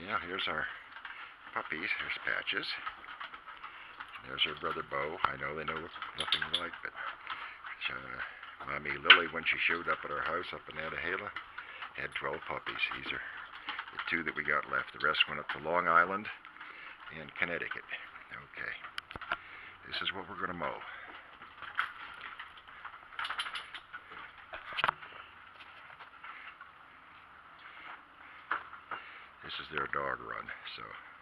Yeah, here's our puppies. There's Patches. There's her brother Bo. I know they know nothing alike, but Mommy Lily, when she showed up at our house up in Annahala, had 12 puppies. These are the 2 that we got left. The rest went up to Long Island and Connecticut. Okay. This is what we're going to mow. This is their dog run, so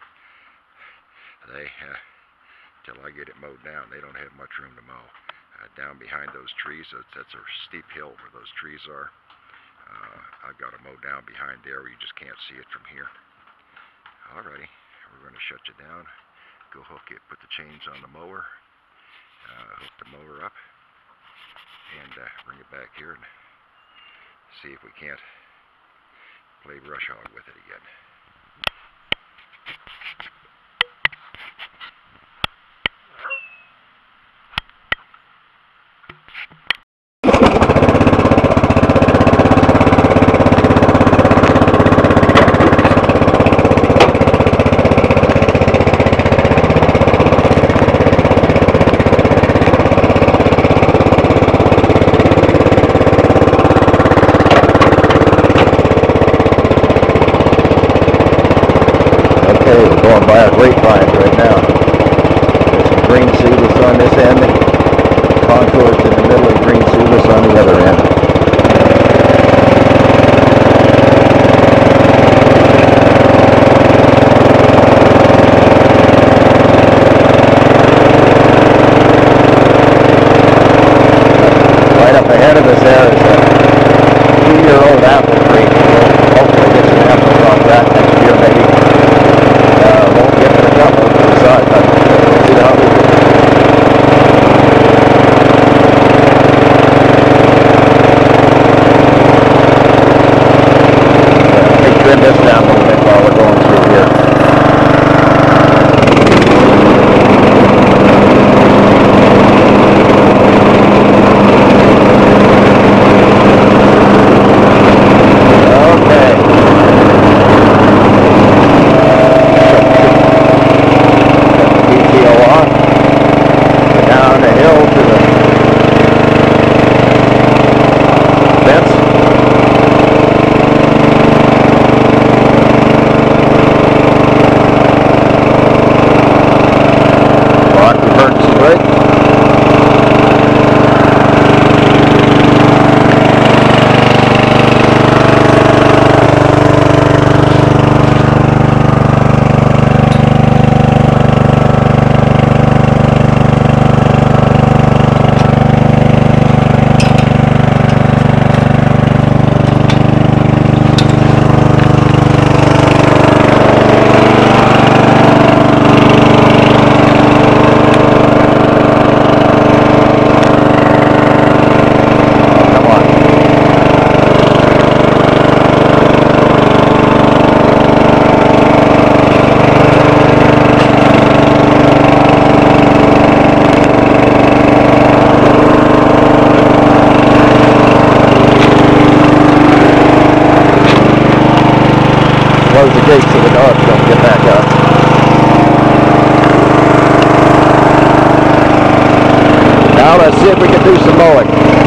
they, till I get it mowed down, they don't have much room to mow. Down behind those trees, that's a steep hill where those trees are. I've got to mow down behind there where you just can't see it from here. Alrighty, we're going to shut you down. Go hook it, put the chains on the mower, hook the mower up, and bring it back here and see if we can't play brush hog with it again. Going by our grapevines right now. There's some green seedless on this end, contours in the middle, and green seedless on the other end. Right up ahead of us there is a 2-year-old apple tree. We'll hopefully get some apples off that next year, maybe. Won't get to the couple to the side, but we'll see how we do. Let me trim this down a little bit while we're going through here. Close the gate so the dogs don't get back up. Now let's see if we can do some mowing.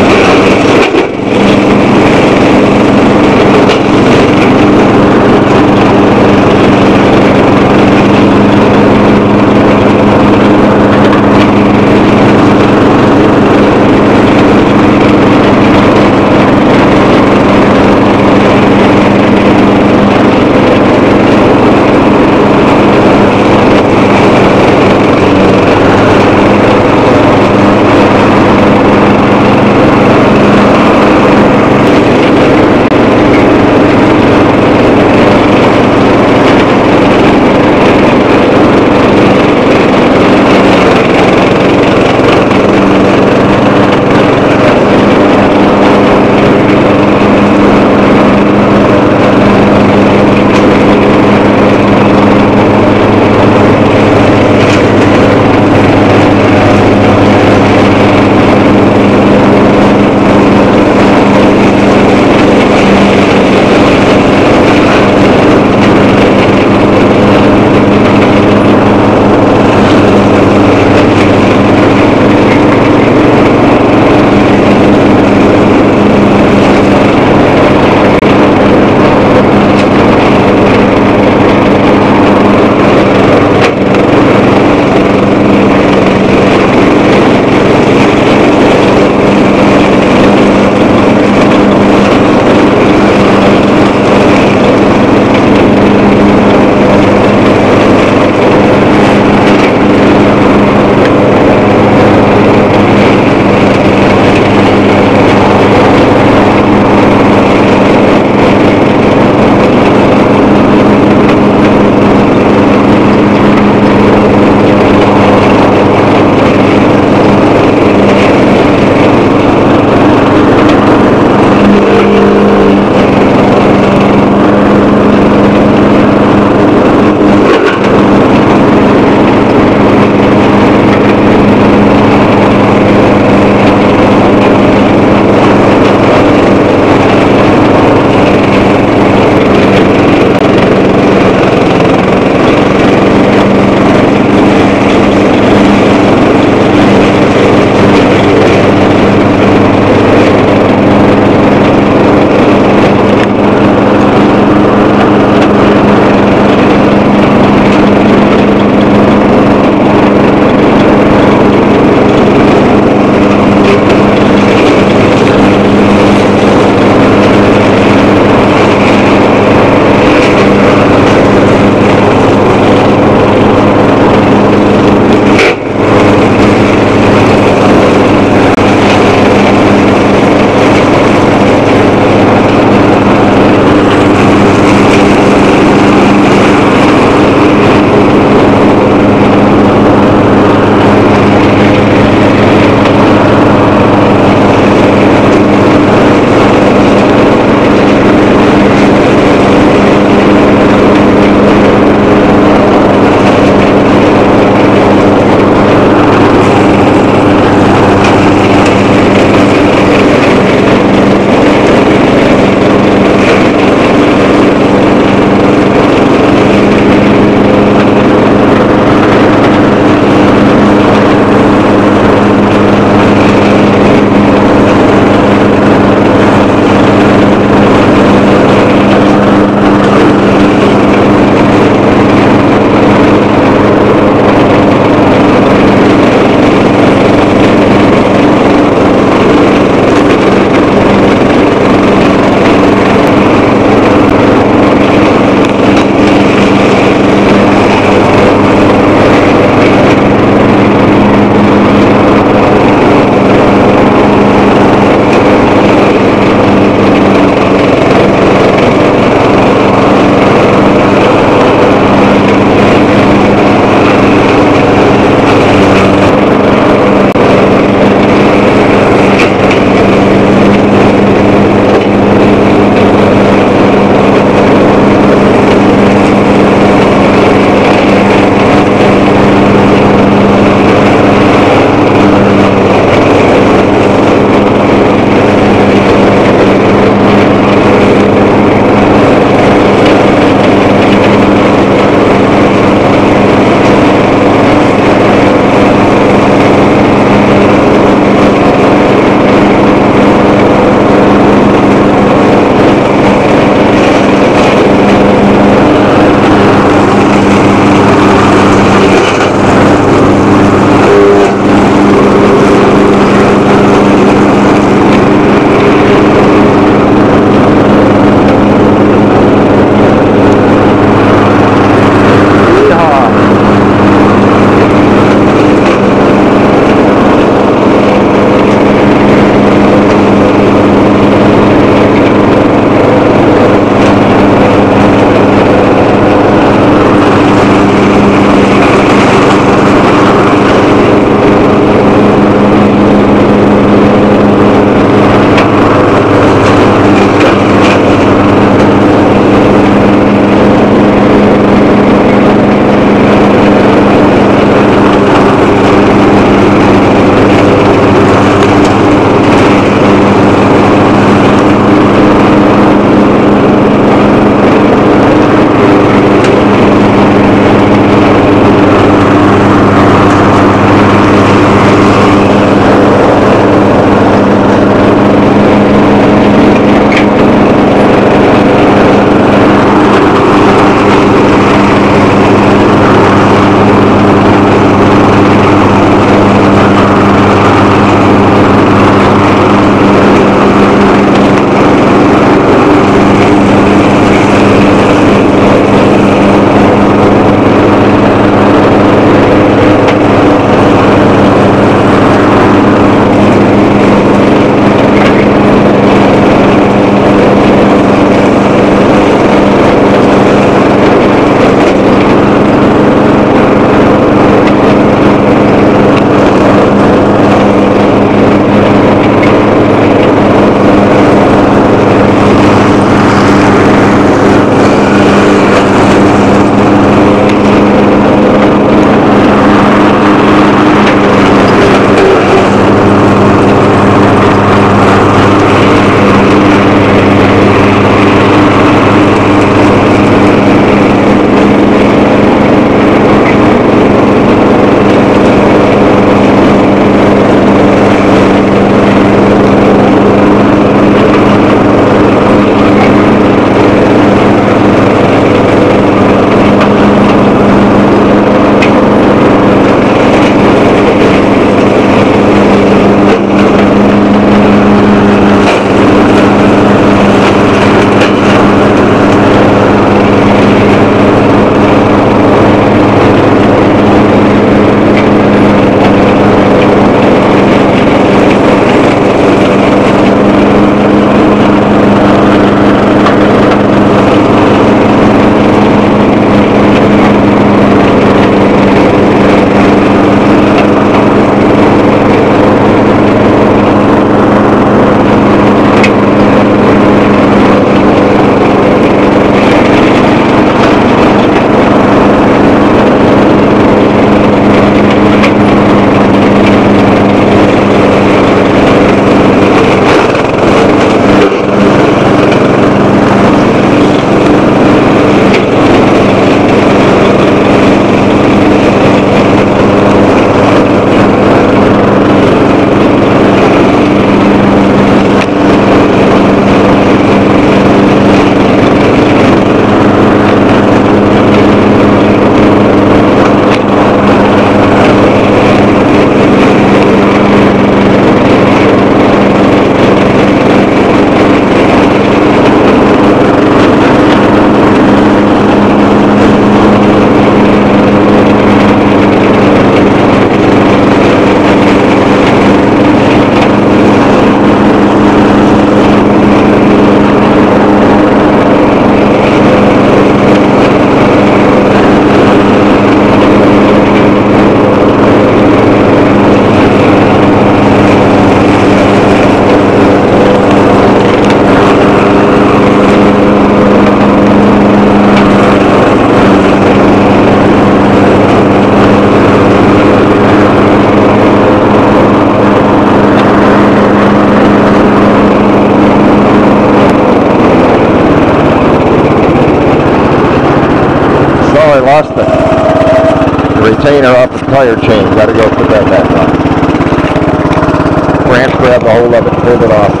lost the retainer off the tire chain. Got to go put that back on. Branch grabbed a hold of it and pulled it off.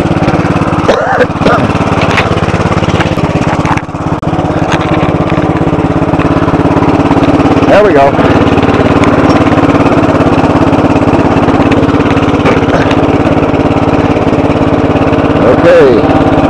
There we go. Okay.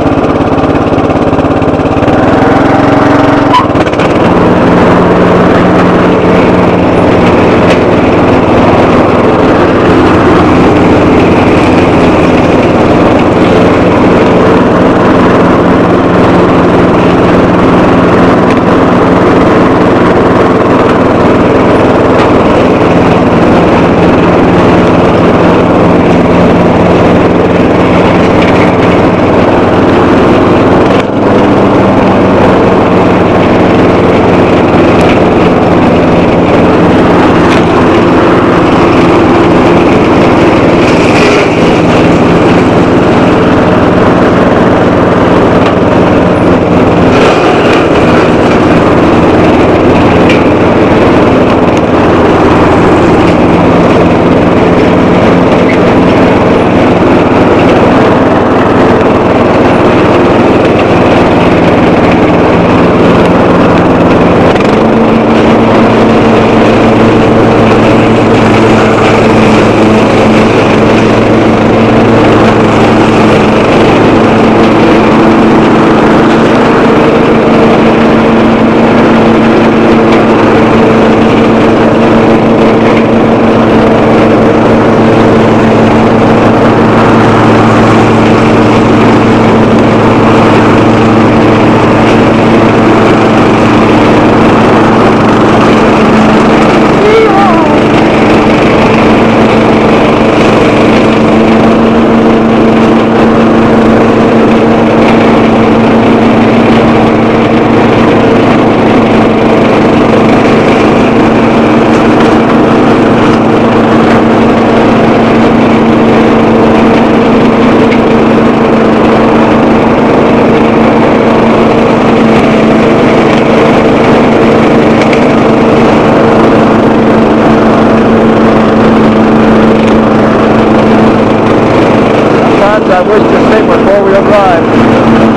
I wish this thing was four-wheel drive.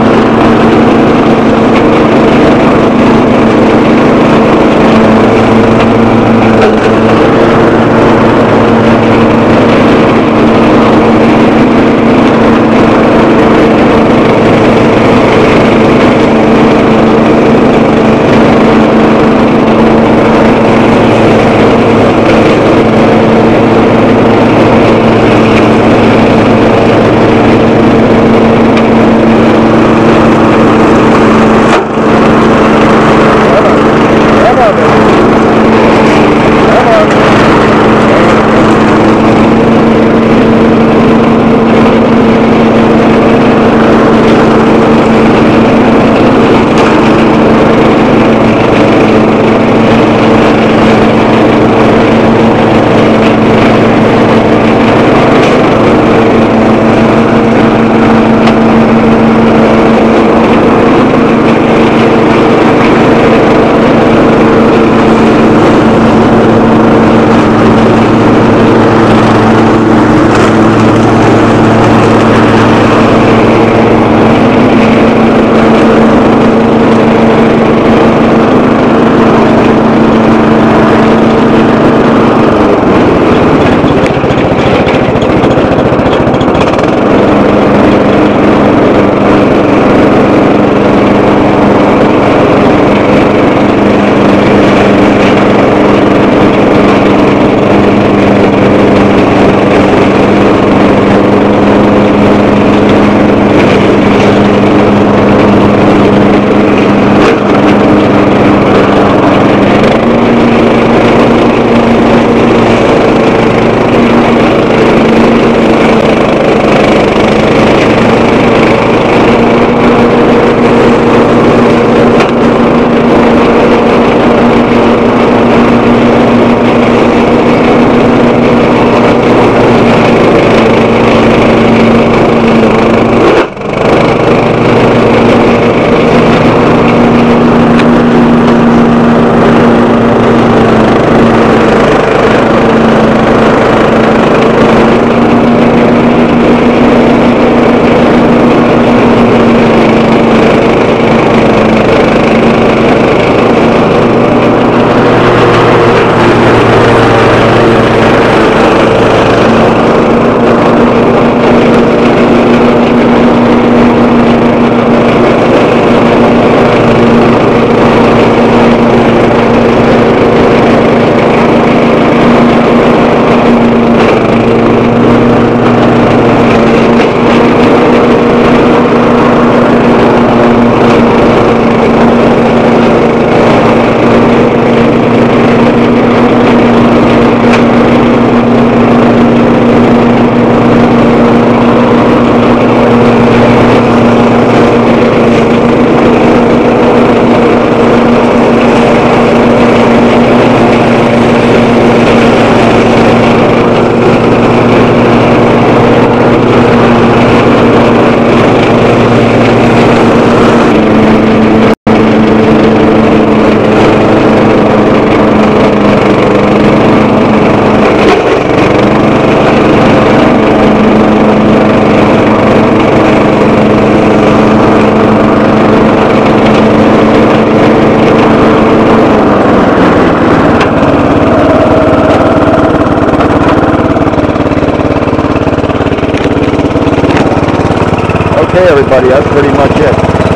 Okay, everybody, that's pretty much it.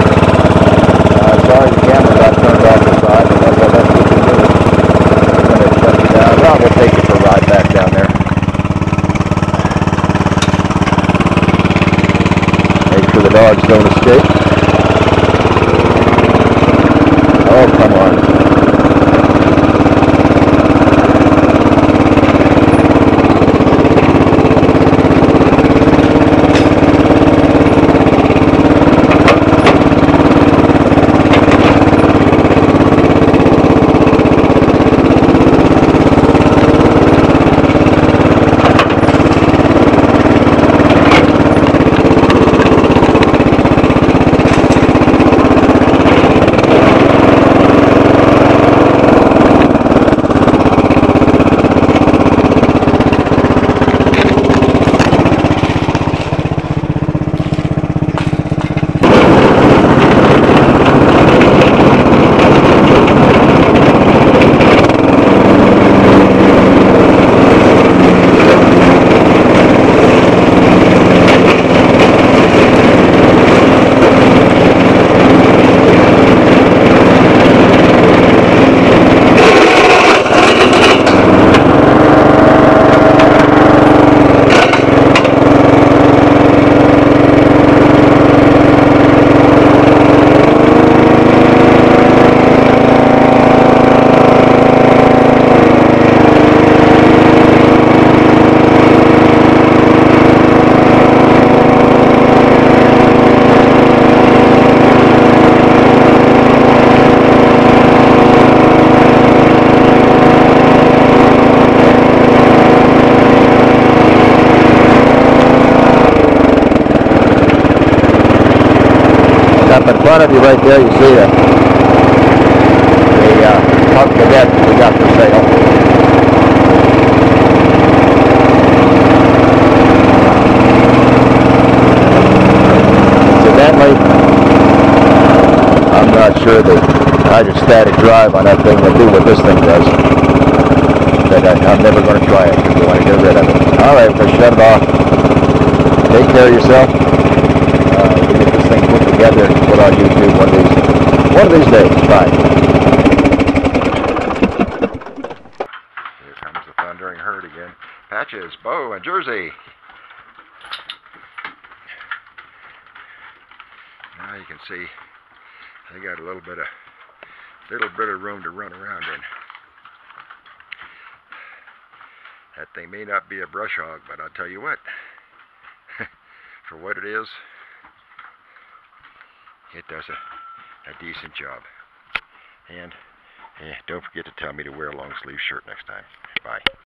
Sorry the camera got turned off the side, but that's the best we can do. We're going to shut it down. Well, we'll take it for a ride back down there. Make sure the dogs don't escape. Oh, come on. Up in front of you right there, you see the Hunk Cadet we got for sale. Incidentally, I'm not sure the hydrostatic drive on that thing will do what this thing does. But I'm never going to try it because we want to get rid of it. Alright, we'll shut it off. Take care of yourself. We'll get this thing put together and put on YouTube one of these days. Bye. Here comes the thundering herd again. Patches, Bo, and Jersey. Now you can see they got a little bit of room to run around in. That thing may not be a brush hog, but I'll tell you what, for what it is, it does a decent job. And don't forget to tell me to wear a long sleeve shirt next time. Bye.